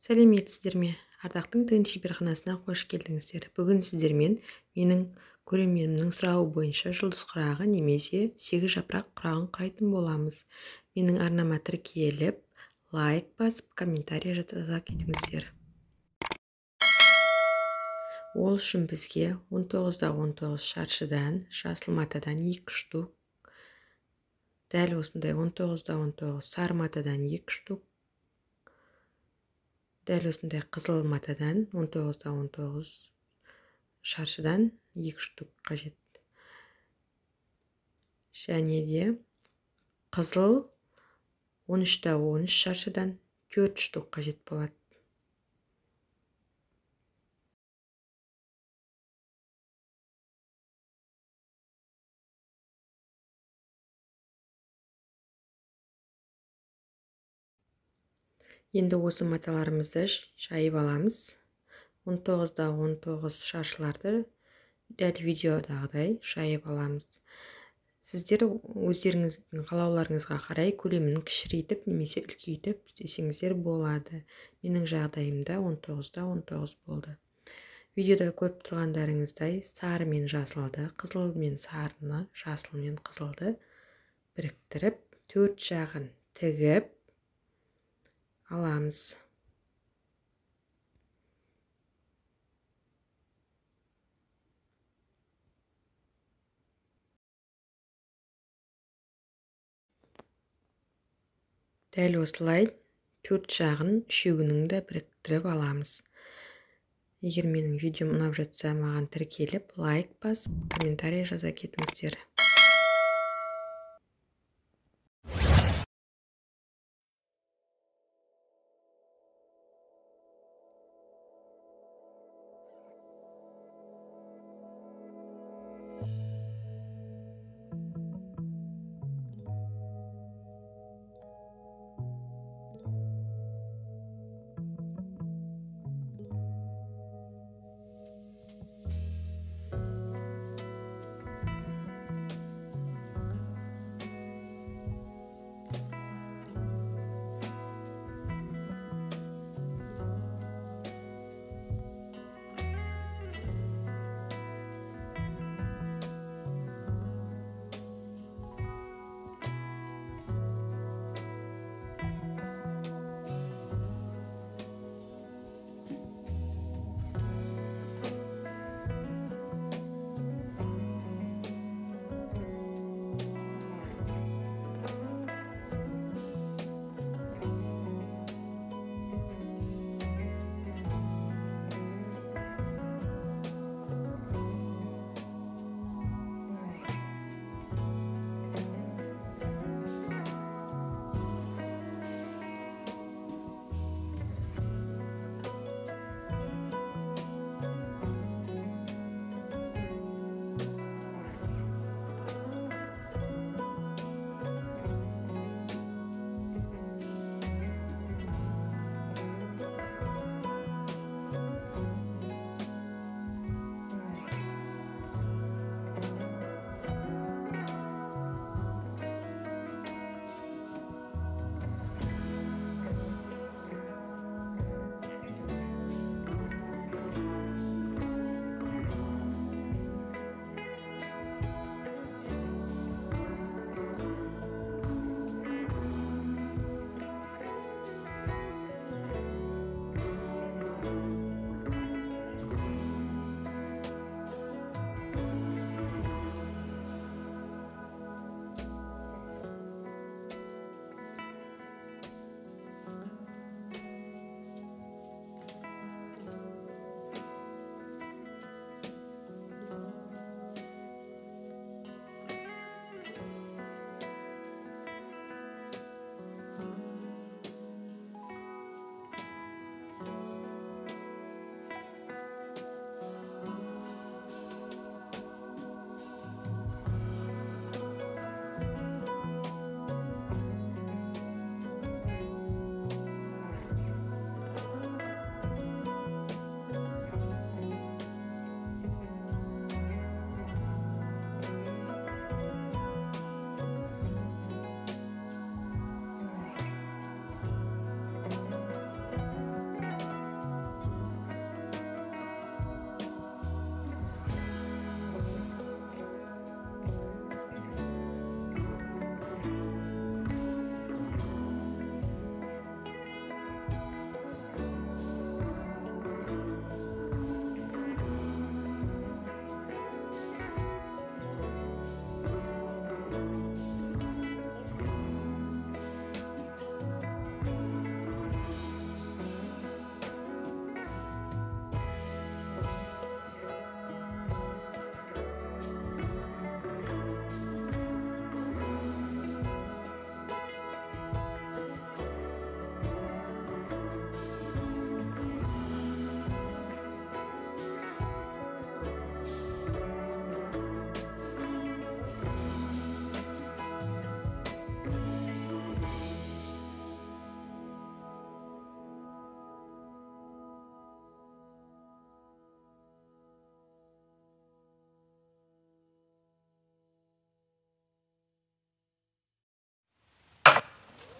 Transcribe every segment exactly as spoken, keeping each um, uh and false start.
Сәлеметсіздер ме? Ардақтың тігін шеберханасына қош келдіңіздер. Бүгін сіздермен менің көрерменімнің сұрауы бойынша жұлдыз құрағы немесе сегіз жапырақ құрағын құрайтын боламыз. Менің арнама тіркеліп, лайк басып, комментарий жаза кетіңіздер. Ол үшін бізге он тоғыз да он тоғыз шаршыдан, жасыл матадан екі штук, дәл осындай он тоғыз да он тоғыз сары матадан екі штук, дәл осындай қызыл матадан он тоғыз да он тоғыз шаршыдан екі штук қажет. Және де қызыл он үш та он үш шаршыдан төрт штук қажет болады. Енді осы маталарымызды шайып аламыз. он тоғыз да он тоғыз шаршыларды дәл видеодағыдай шайып аламыз. Сіздер өздеріңіздің қалауларыңызға қарай көлемін кішірейтіп немесе үлкейтіп істесеңіздер болады. Менің жағдайымда он тоғыз да он тоғыз болды. Видеода көріп тұрғандарыңыздай сары мен жасылды, қызыл мен сарыны, жасыл мен қызылды біріктіріп, төрт жағын тігіп аламыз. Дәл осылай төрт жағын үшеуінің де біріктіріп аламыз. Егер менің видеом ұнап жатса, маған тіркеліп, лайк басып, комментарий жаза кетіңіздер.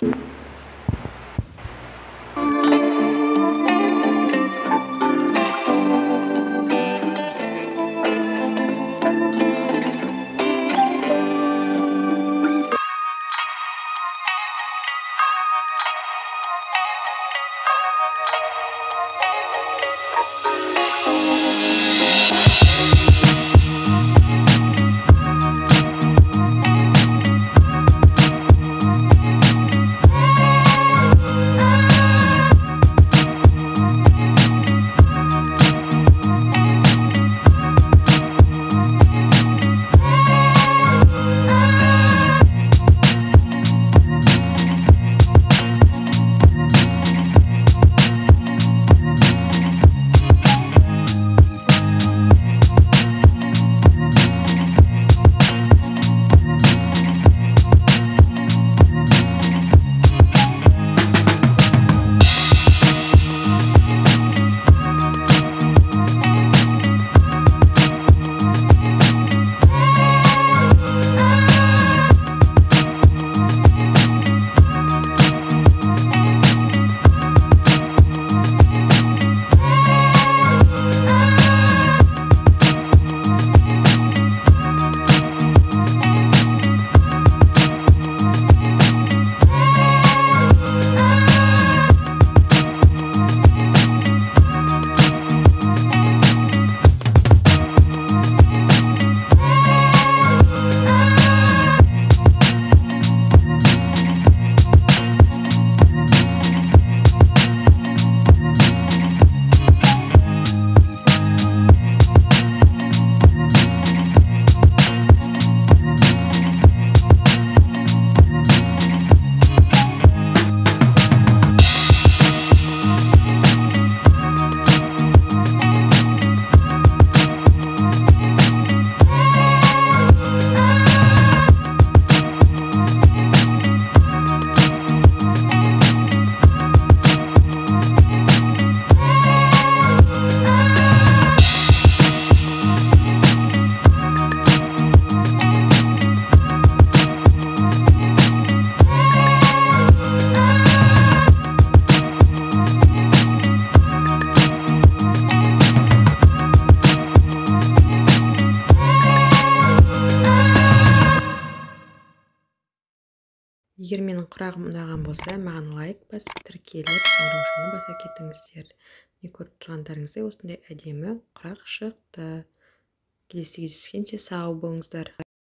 Егер менің құрағым ұнаған болса, маған лайк басып, тіркеліп, қоңыраушаны баса кетіңіздер. Міне көріп тұрғандарыңыздай осындай әдемі құрақ шықты. Келесі кездескенше сау болыңыздар.